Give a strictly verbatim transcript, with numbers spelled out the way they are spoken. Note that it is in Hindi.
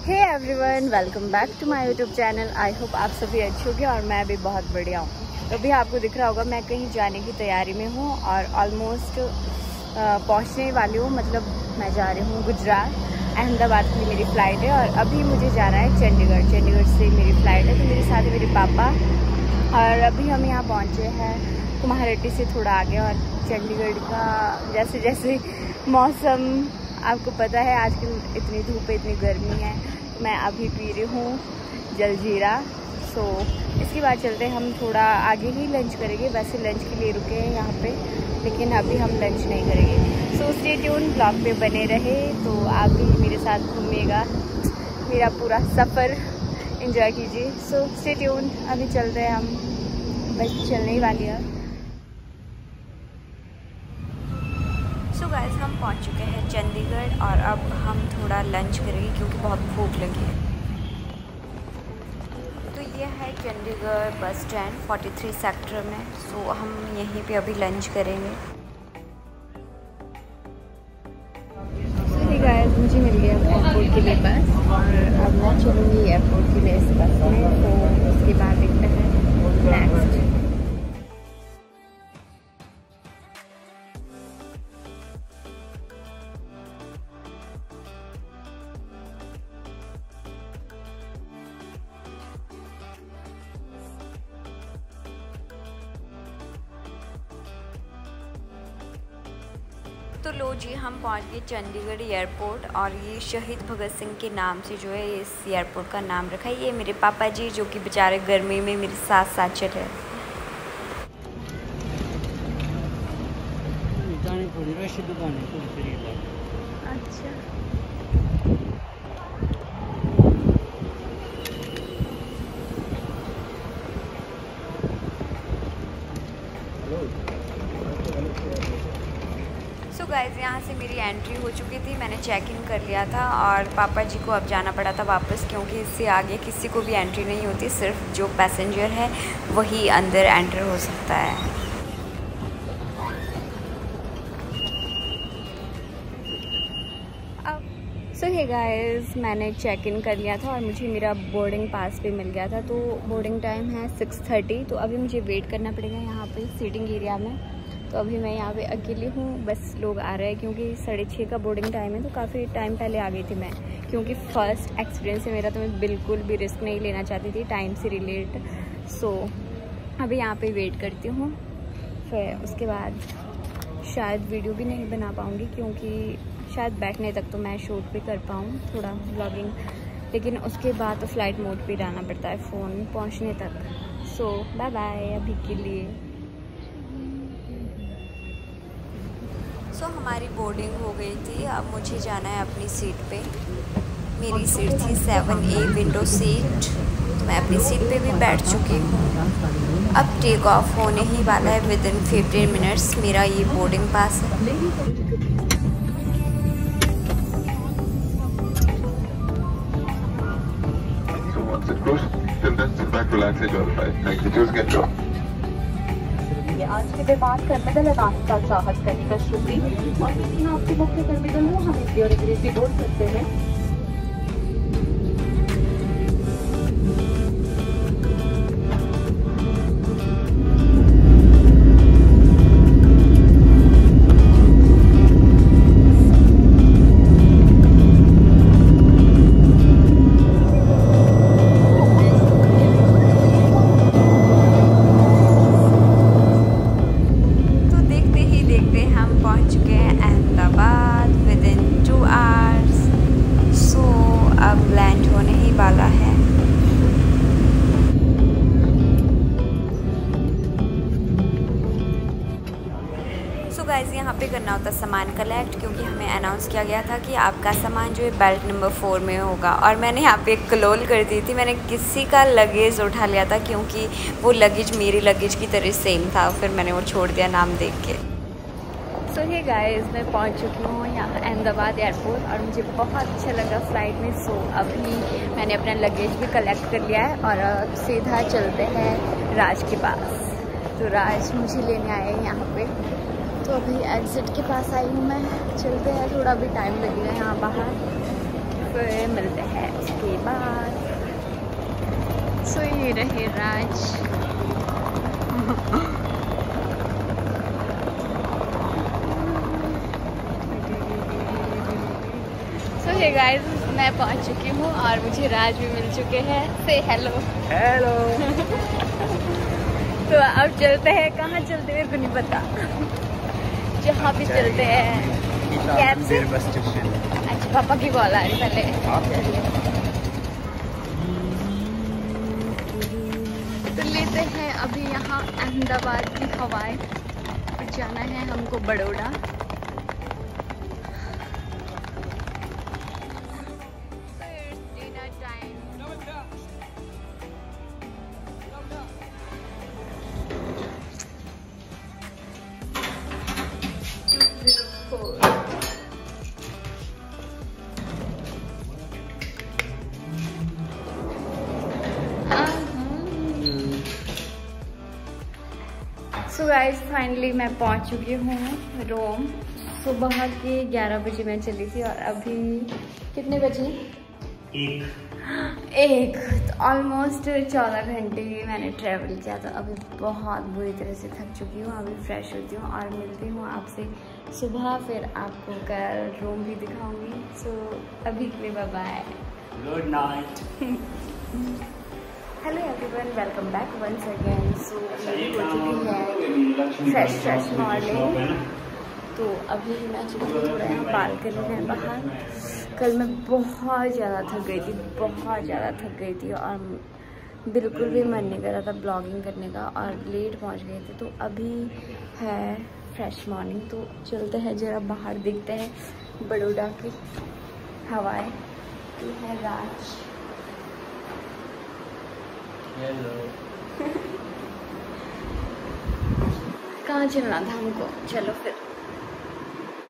Hey everyone, welcome back to my YouTube channel. I hope आप सभी अच्छे होंगे और मैं भी बहुत बढ़िया हूँ। तो अभी आपको दिख रहा होगा मैं कहीं जाने की तैयारी में हूँ और ऑलमोस्ट पहुँचने वाली हूँ। मतलब मैं जा रही हूँ गुजरात, अहमदाबाद की मेरी फ़्लाइट है और अभी मुझे जाना है चंडीगढ़। चंडीगढ़ से मेरी फ़्लाइट है, तो मेरे साथ है मेरे पापा। और अभी हम यहाँ पहुँचे हैं कुम्हारहट्टी से थोड़ा आगे। और चंडीगढ़ का जैसे जैसे मौसम आपको पता है, आजकल इतनी धूप है, इतनी गर्मी है। मैं अभी पी रही हूँ जलजीरा। सो इसके बाद चलते हैं, हम थोड़ा आगे ही लंच करेंगे। वैसे लंच के लिए रुके हैं यहाँ पे, लेकिन अभी हम लंच नहीं करेंगे। सो स्टे ट्यून, ब्लॉग पे बने रहे तो आप भी मेरे साथ घूमिएगा, मेरा पूरा सफ़र एंजॉय कीजिए। सो स्टे ट्यून, अभी चलते हैं, हम बस चलने ही वाली है। सो गाइस, हम पहुंच चुके हैं चंडीगढ़ और अब हम थोड़ा लंच करेंगे क्योंकि बहुत भूख लगी है। तो ये है चंडीगढ़ बस स्टैंड तैंतालीस सेक्टर में। सो हम यहीं पे अभी लंच करेंगे। सो हे गाइस, मुझे मिल गया एयरपोर्ट के लिए बस और अब मैं चलूँगी एयरपोर्ट के लिए इस बस में। तो उसके बाद देखते हैं नेक्स्ट। तो लो जी, हम पहुंच गए चंडीगढ़ एयरपोर्ट और ये शहीद भगत सिंह के नाम से जो है इस एयरपोर्ट का नाम रखा है। ये मेरे पापा जी जो कि बेचारे गर्मी में मेरे साथ साथ चले। अच्छा, सो गाइस, यहाँ से मेरी एंट्री हो चुकी थी। मैंने चेक इन कर लिया था और पापा जी को अब जाना पड़ा था वापस, क्योंकि इससे आगे किसी को भी एंट्री नहीं होती। सिर्फ जो पैसेंजर है वही अंदर एंटर हो सकता है। सो हे गाइस, मैंने चेक इन कर लिया था और मुझे मेरा बोर्डिंग पास भी मिल गया था। तो बोर्डिंग टाइम है सिक्स थर्टी। तो अभी मुझे वेट करना पड़ेगा यहाँ पे सीटिंग एरिया में। तो अभी मैं यहाँ पे अकेली हूँ, बस लोग आ रहे हैं क्योंकि साढ़े छः का बोर्डिंग टाइम है। तो काफ़ी टाइम पहले आ गई थी मैं, क्योंकि फ़र्स्ट एक्सपीरियंस है मेरा, तो मैं बिल्कुल भी रिस्क नहीं लेना चाहती थी टाइम से रिलेट। सो अभी यहाँ पे वेट करती हूँ, फिर उसके बाद शायद वीडियो भी नहीं बना पाऊँगी, क्योंकि शायद बैठने तक तो मैं शूट भी कर पाऊँ थोड़ा व्लॉगिंग, लेकिन उसके बाद तो फ़्लाइट मोड पे रहना पड़ता है फ़ोन पहुँचने तक। सो बाय बाय अभी के लिए। सो so, हमारी बोर्डिंग हो गई थी। अब मुझे जाना है अपनी सीट पे। मेरी सीट थी सेवन ए विंडो सीट। तो मैं अपनी सीट पे भी बैठ चुकी हूँ। अब टेक ऑफ होने ही वाला है विद इन फिफ्टीन मिनट्स। मेरा ये बोर्डिंग पास है। आज के विमान टर्मिनल अनाउंस का चाहत करने का शुक्रिया। और इसमें आपके मुख्य टर्मिनल हो, हम हिंदी और अंग्रेजी बोल सकते हैं। सो गाइस, यहाँ पे करना होता सामान कलेक्ट, क्योंकि हमें अनाउंस किया गया था कि आपका सामान जो है बेल्ट नंबर फोर में होगा। और मैंने यहाँ पे क्लोल कर दी थी। मैंने किसी का लगेज उठा लिया था, क्योंकि वो लगेज मेरी लगेज की तरह सेम था। फिर मैंने वो छोड़ दिया नाम देख के। सो हे गाइस, मैं पहुँच चुकी हूँ यहाँ अहमदाबाद एयरपोर्ट और मुझे बहुत अच्छा लगा फ़्लाइट में। सो अभी मैंने अपना लगेज भी कलेक्ट कर लिया है और अब सीधा चलते हैं राज के पास। तो राज मुझे लेने आए हैं यहाँ पे। तो अभी एग्ज़िट के पास आई हूँ मैं। चलते हैं, थोड़ा भी टाइम लगेगा यहाँ बाहर, फिर मिलते हैं। बाद। सो ये रहे राज। सो हे गाइस, मैं पहुंच चुकी हूँ और मुझे राज भी मिल चुके हैं। से हेलो। हेलो। तो अब चलते हैं, कहाँ चलते हैं मेरे को नहीं पता, जहाँ भी चलते हैं। कैब से बस स्टेशन। अच्छा, पापा की कॉल आ रही पहले। तो लेते हैं अभी यहाँ अहमदाबाद की हवाएं, फिर जाना है हमको बड़ौदा। सो गाइस, फाइनली मैं पहुंच चुकी हूँ रोम। सुबह के ग्यारह बजे मैं चली थी और अभी कितने बजे? एक एक तो ऑलमोस्ट चौदह घंटे मैंने ट्रैवल किया। तो अभी बहुत बुरी तरह से थक चुकी हूँ। अभी फ्रेश होती हूँ और मिलती हूँ आपसे सुबह, फिर आपको कल रोम भी दिखाऊंगी। सो अभी के लिए bye bye, good night. Hello everyone, welcome back once again. So मेरी हो चुकी है फ्रेश फ्रेश मॉर्निंग। तो अभी मैं चुकी हूँ थोड़ा यहाँ बालकनी में बाहर। कल मैं बहुत ज़्यादा थक गई थी, बहुत ज़्यादा थक गई थी और बिल्कुल भी मन नहीं कर रहा था ब्लॉगिंग करने का और लेट पहुँच गए थे। तो अभी है फ्रेश मॉर्निंग, तो चलते हैं ज़रा बाहर, देखते हैं बड़ौदा की हवाएं। तो है राज। हेलो। कहाँ चलना था हमको? चलो फिर